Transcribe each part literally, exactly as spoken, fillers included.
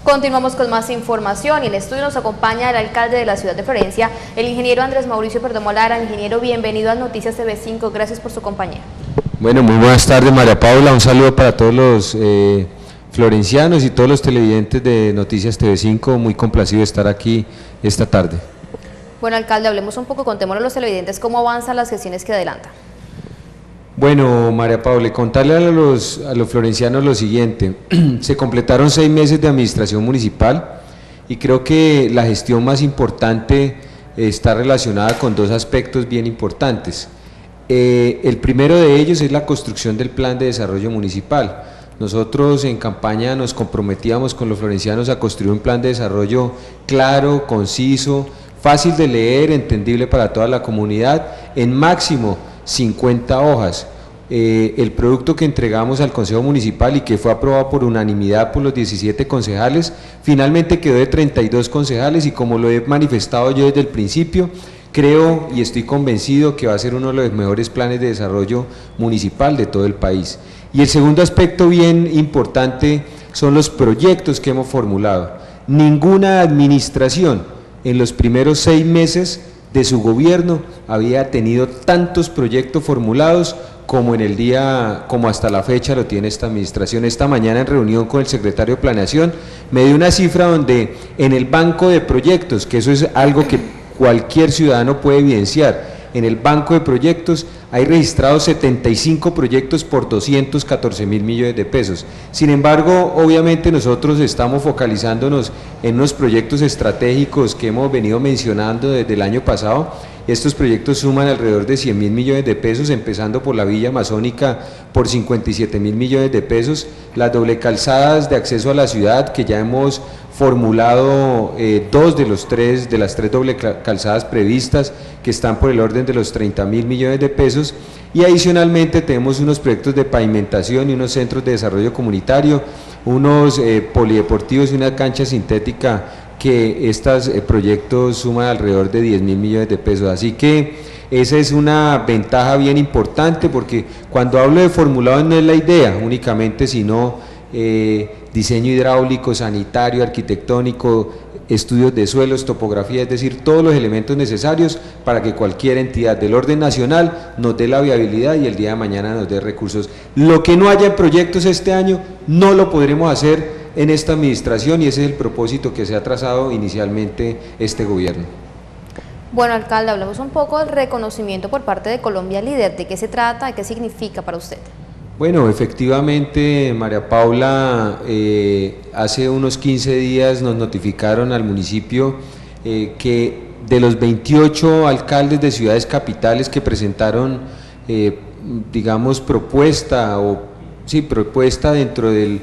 Continuamos con más información y en el estudio nos acompaña el alcalde de la ciudad de Florencia, el ingeniero Andrés Mauricio Perdomo Lara. Ingeniero, bienvenido a Noticias T V cinco, gracias por su compañía. Bueno, muy buenas tardes, María Paula, un saludo para todos los eh, florencianos y todos los televidentes de Noticias T V cinco, muy complacido de estar aquí esta tarde. Bueno, alcalde, hablemos un poco, contémosle a los televidentes cómo avanzan las gestiones que adelantan. Bueno, María Paula, contarle a los, a los florencianos lo siguiente, se completaron seis meses de administración municipal y creo que la gestión más importante está relacionada con dos aspectos bien importantes. Eh, el primero de ellos es la construcción del plan de desarrollo municipal. Nosotros en campaña nos comprometíamos con los florencianos a construir un plan de desarrollo claro, conciso, fácil de leer, entendible para toda la comunidad, en máximo cincuenta hojas. Eh, el producto que entregamos al Consejo Municipal y que fue aprobado por unanimidad por los diecisiete concejales, finalmente quedó de treinta y dos concejales y como lo he manifestado yo desde el principio, creo y estoy convencido que va a ser uno de los mejores planes de desarrollo municipal de todo el país. Y el segundo aspecto bien importante son los proyectos que hemos formulado. Ninguna administración en los primeros seis meses de su gobierno había tenido tantos proyectos formulados como en el día, como hasta la fecha lo tiene esta administración. Esta mañana en reunión con el secretario de Planeación me dio una cifra donde en el banco de proyectos, que eso es algo que cualquier ciudadano puede evidenciar, en el banco de proyectos hay registrados setenta y cinco proyectos por doscientos catorce mil millones de pesos. Sin embargo, obviamente nosotros estamos focalizándonos en unos proyectos estratégicos que hemos venido mencionando desde el año pasado. Estos proyectos suman alrededor de cien mil millones de pesos, empezando por la Villa Amazónica por cincuenta y siete mil millones de pesos, las doble calzadas de acceso a la ciudad, que ya hemos formulado eh, dos de los tres, de las tres doble calzadas previstas, que están por el orden de los treinta mil millones de pesos, y adicionalmente tenemos unos proyectos de pavimentación y unos centros de desarrollo comunitario, unos eh, polideportivos y una cancha sintética, que estos eh, proyectos suman alrededor de diez mil millones de pesos. Así que esa es una ventaja bien importante, porque cuando hablo de formulados no es la idea únicamente, sino eh, diseño hidráulico, sanitario, arquitectónico, estudios de suelos, topografía, es decir, todos los elementos necesarios para que cualquier entidad del orden nacional nos dé la viabilidad y el día de mañana nos dé recursos. Lo que no haya en proyectos este año no lo podremos hacer en esta administración y ese es el propósito que se ha trazado inicialmente este gobierno. Bueno, alcalde, hablamos un poco del reconocimiento por parte de Colombia Líder. ¿De qué se trata? ¿Qué significa para usted? Bueno, efectivamente, María Paula, eh, hace unos quince días nos notificaron al municipio eh, que de los veintiocho alcaldes de ciudades capitales que presentaron, eh, digamos, propuesta o sí, propuesta dentro del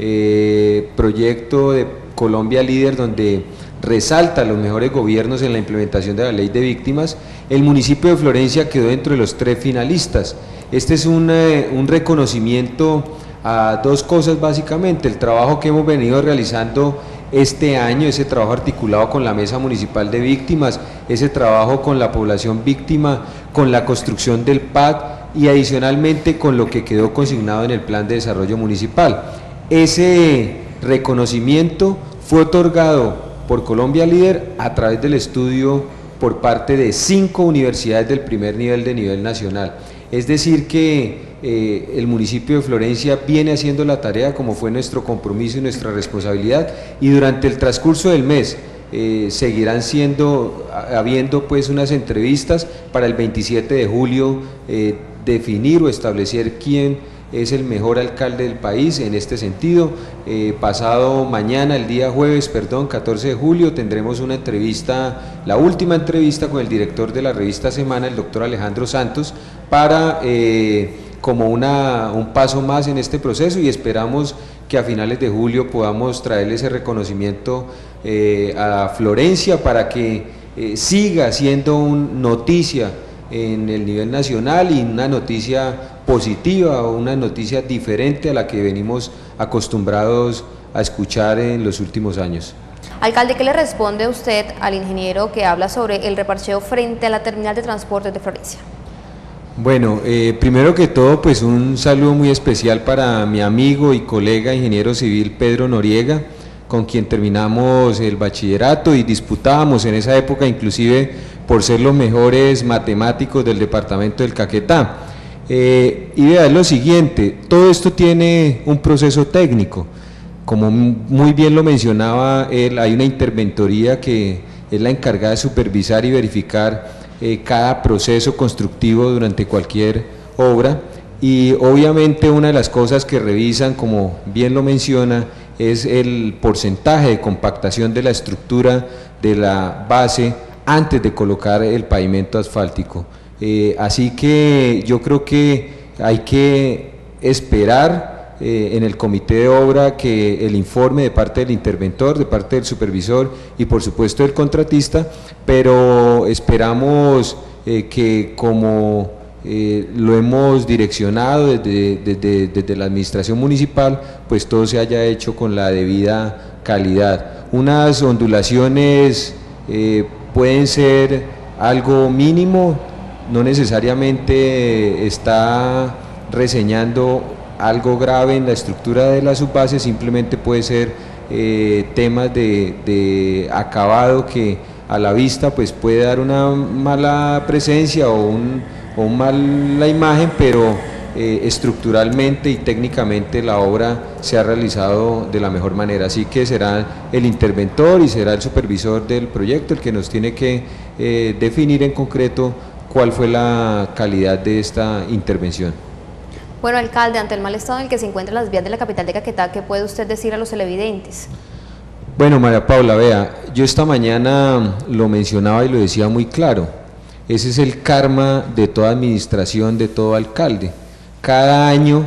eh, proyecto de Colombia Líder, donde resalta los mejores gobiernos en la implementación de la ley de víctimas, el municipio de Florencia quedó dentro de los tres finalistas. Este es un, eh, un reconocimiento a dos cosas básicamente: el trabajo que hemos venido realizando este año, ese trabajo articulado con la Mesa Municipal de Víctimas, ese trabajo con la población víctima, con la construcción del P A D y adicionalmente con lo que quedó consignado en el Plan de Desarrollo Municipal. Ese reconocimiento fue otorgado por Colombia Líder a través del estudio por parte de cinco universidades del primer nivel de nivel nacional. Es decir que eh, el municipio de Florencia viene haciendo la tarea como fue nuestro compromiso y nuestra responsabilidad, y durante el transcurso del mes eh, seguirán siendo, habiendo pues unas entrevistas para el veintisiete de julio eh, definir o establecer quién es el mejor alcalde del país. En este sentido, eh, pasado mañana, el día jueves, perdón, catorce de julio, tendremos una entrevista, la última entrevista con el director de la revista Semana, el doctor Alejandro Santos, para eh, como una, un paso más en este proceso, y esperamos que a finales de julio podamos traerle ese reconocimiento eh, a Florencia para que eh, siga siendo un noticia en el nivel nacional y una noticia positiva o una noticia diferente a la que venimos acostumbrados a escuchar en los últimos años. Alcalde, ¿qué le responde usted al ingeniero que habla sobre el reparcheo frente a la terminal de transportes de Florencia? Bueno, eh, primero que todo, pues un saludo muy especial para mi amigo y colega ingeniero civil Pedro Noriega, con quien terminamos el bachillerato y disputábamos en esa época inclusive por ser los mejores matemáticos del departamento del Caquetá. Eh, y vea, es lo siguiente, todo esto tiene un proceso técnico, como muy bien lo mencionaba él, hay una interventoría que es la encargada de supervisar y verificar eh, cada proceso constructivo durante cualquier obra, y obviamente una de las cosas que revisan, como bien lo menciona, es el porcentaje de compactación de la estructura de la base antes de colocar el pavimento asfáltico. Eh, así que yo creo que hay que esperar eh, en el comité de obra que el informe de parte del interventor, de parte del supervisor y por supuesto del contratista, pero esperamos eh, que como eh, lo hemos direccionado desde, desde, desde la administración municipal, pues todo se haya hecho con la debida calidad. Unas ondulaciones eh, pueden ser algo mínimo, no necesariamente está reseñando algo grave en la estructura de la subbase, simplemente puede ser eh, temas de, de acabado que a la vista pues puede dar una mala presencia o, un, o una mala imagen, pero eh, estructuralmente y técnicamente la obra se ha realizado de la mejor manera, así que será el interventor y será el supervisor del proyecto el que nos tiene que eh, definir en concreto cuál fue la calidad de esta intervención. Bueno, alcalde, ante el mal estado en el que se encuentran las vías de la capital de Caquetá, ¿qué puede usted decir a los televidentes? Bueno, María Paula, vea, yo esta mañana lo mencionaba y lo decía muy claro, ese es el karma de toda administración, de todo alcalde. Cada año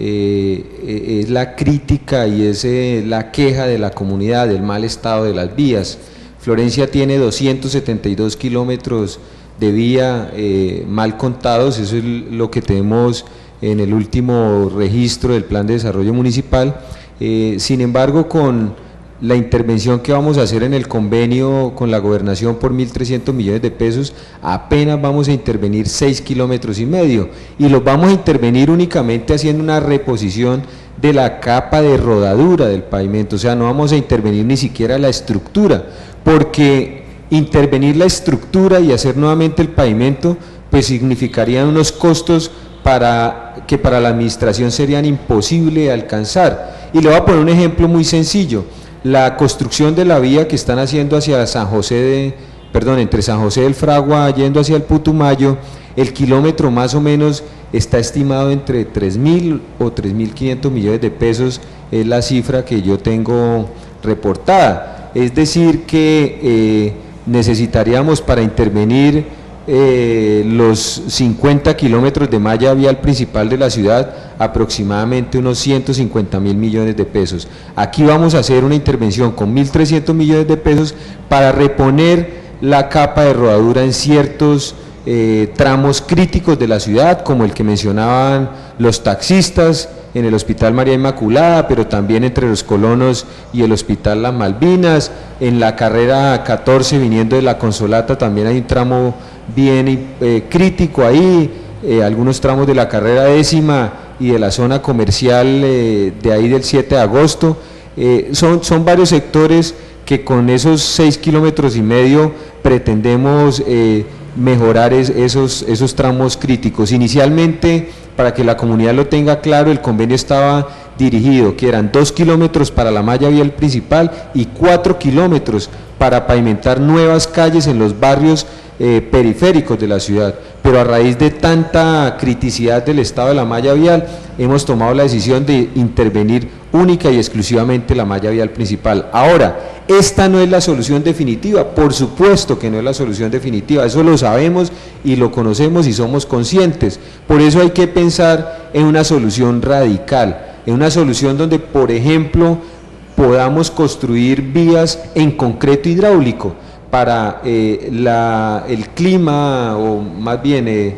eh, es la crítica y es eh, la queja de la comunidad del mal estado de las vías. Florencia tiene doscientos setenta y dos kilómetros de vía eh, mal contados, eso es lo que tenemos en el último registro del Plan de Desarrollo Municipal. Eh, sin embargo, con la intervención que vamos a hacer en el convenio con la gobernación por mil trescientos millones de pesos, apenas vamos a intervenir seis kilómetros y medio, y los vamos a intervenir únicamente haciendo una reposición de la capa de rodadura del pavimento, o sea, no vamos a intervenir ni siquiera la estructura, porque intervenir la estructura y hacer nuevamente el pavimento, pues significarían unos costos para, que para la administración serían imposibles de alcanzar. Y le voy a poner un ejemplo muy sencillo, la construcción de la vía que están haciendo hacia San José de, perdón, entre San José del Fragua yendo hacia el Putumayo, el kilómetro más o menos está estimado entre tres mil o tres mil quinientos millones de pesos, es la cifra que yo tengo reportada, es decir que eh, necesitaríamos para intervenir eh, los cincuenta kilómetros de malla vial principal de la ciudad aproximadamente unos ciento cincuenta mil millones de pesos. Aquí vamos a hacer una intervención con mil trescientos millones de pesos para reponer la capa de rodadura en ciertos eh, tramos críticos de la ciudad, como el que mencionaban los taxistas, en el Hospital María Inmaculada, pero también entre los Colonos y el Hospital Las Malvinas, en la carrera catorce viniendo de la Consolata también hay un tramo bien eh, crítico ahí, eh, algunos tramos de la carrera décima y de la zona comercial eh, de ahí del siete de agosto, eh, son, son varios sectores que con esos seis kilómetros y medio pretendemos eh, mejorar es, esos, esos tramos críticos. Inicialmente, para que la comunidad lo tenga claro, el convenio estaba dirigido, que eran dos kilómetros para la malla vial principal y cuatro kilómetros para pavimentar nuevas calles en los barrios eh, periféricos de la ciudad, pero a raíz de tanta criticidad del estado de la malla vial, hemos tomado la decisión de intervenir única y exclusivamente la malla vial principal. Ahora, esta no es la solución definitiva, por supuesto que no es la solución definitiva, eso lo sabemos y lo conocemos y somos conscientes, por eso hay que pensar en una solución radical, en una solución donde, por ejemplo, podamos construir vías en concreto hidráulico para eh, la, el clima, o más bien eh,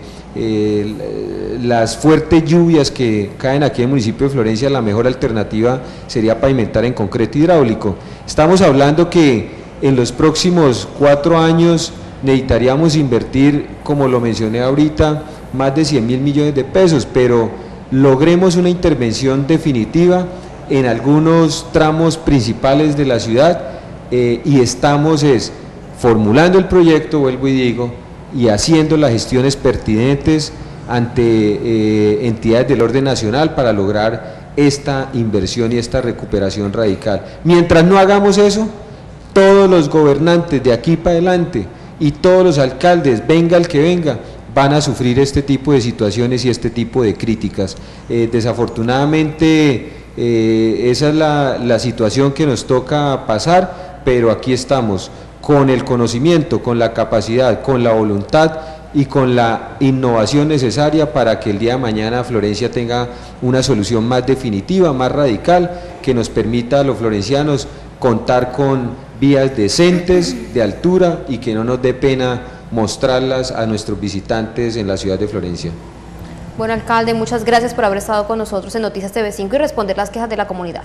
eh, las fuertes lluvias que caen aquí en el municipio de Florencia. La mejor alternativa sería pavimentar en concreto hidráulico. Estamos hablando que en los próximos cuatro años necesitaríamos invertir, como lo mencioné ahorita, más de cien mil millones de pesos, pero logremos una intervención definitiva en algunos tramos principales de la ciudad eh, y estamos es formulando el proyecto, vuelvo y digo, y haciendo las gestiones pertinentes ante eh, entidades del orden nacional para lograr esta inversión y esta recuperación radical. Mientras no hagamos eso, todos los gobernantes de aquí para adelante y todos los alcaldes, venga el que venga, van a sufrir este tipo de situaciones y este tipo de críticas. Eh, desafortunadamente eh, esa es la, la situación que nos toca pasar, pero aquí estamos con el conocimiento, con la capacidad, con la voluntad y con la innovación necesaria para que el día de mañana Florencia tenga una solución más definitiva, más radical, que nos permita a los florencianos contar con vías decentes, de altura y que no nos dé pena mostrarlas a nuestros visitantes en la ciudad de Florencia. Bueno, alcalde, muchas gracias por haber estado con nosotros en Noticias T V cinco y responder las quejas de la comunidad.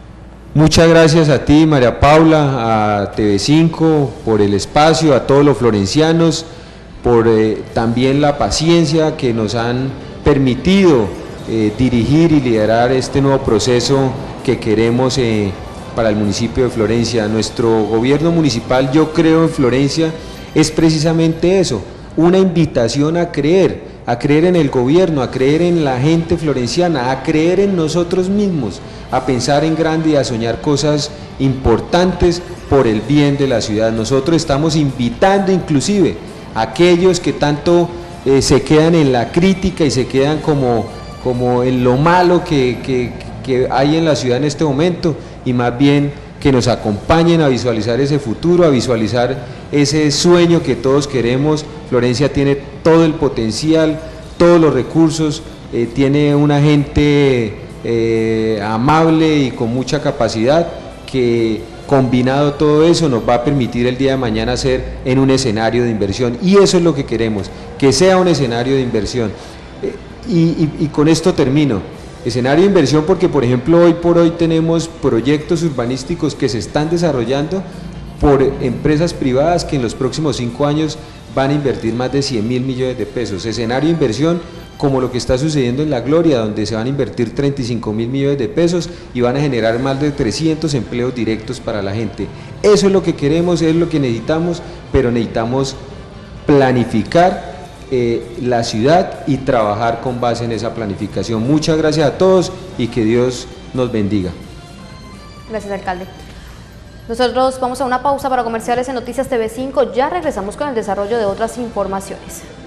Muchas gracias a ti, María Paula, a T V cinco, por el espacio, a todos los florencianos, por eh, también la paciencia que nos han permitido eh, dirigir y liderar este nuevo proceso que queremos eh, para el municipio de Florencia. Nuestro gobierno municipal, yo creo en Florencia, es precisamente eso, una invitación a creer, a creer en el gobierno, a creer en la gente florenciana, a creer en nosotros mismos, a pensar en grande y a soñar cosas importantes por el bien de la ciudad. Nosotros estamos invitando inclusive a aquellos que tanto eh, se quedan en la crítica y se quedan como, como en lo malo que, que, que hay en la ciudad en este momento, y más bien que nos acompañen a visualizar ese futuro, a visualizar ese sueño que todos queremos. Florencia tiene todo el potencial, todos los recursos, eh, tiene una gente eh, amable y con mucha capacidad que, combinado todo eso, nos va a permitir el día de mañana ser en un escenario de inversión, y eso es lo que queremos, que sea un escenario de inversión. Eh, y, y, y con esto termino. Escenario de inversión porque, por ejemplo, hoy por hoy tenemos proyectos urbanísticos que se están desarrollando por empresas privadas que en los próximos cinco años van a invertir más de cien mil millones de pesos. Escenario de inversión como lo que está sucediendo en La Gloria, donde se van a invertir treinta y cinco mil millones de pesos y van a generar más de trescientos empleos directos para la gente. Eso es lo que queremos, es lo que necesitamos, pero necesitamos planificar Eh, la ciudad y trabajar con base en esa planificación. Muchas gracias a todos y que Dios nos bendiga. Gracias, alcalde. Nosotros vamos a una pausa para comerciales en Noticias T V cinco, ya regresamos con el desarrollo de otras informaciones.